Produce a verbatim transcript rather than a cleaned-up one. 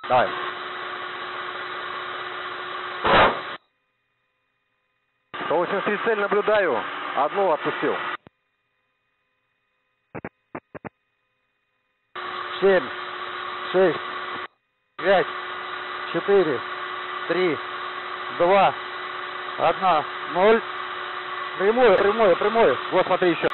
Давай. сто восемьдесят три цель наблюдаю. Одну отпустил. семь, шесть, пять, четыре, три, два, один, ноль. Прямое, прямое, прямое. Вот смотри еще.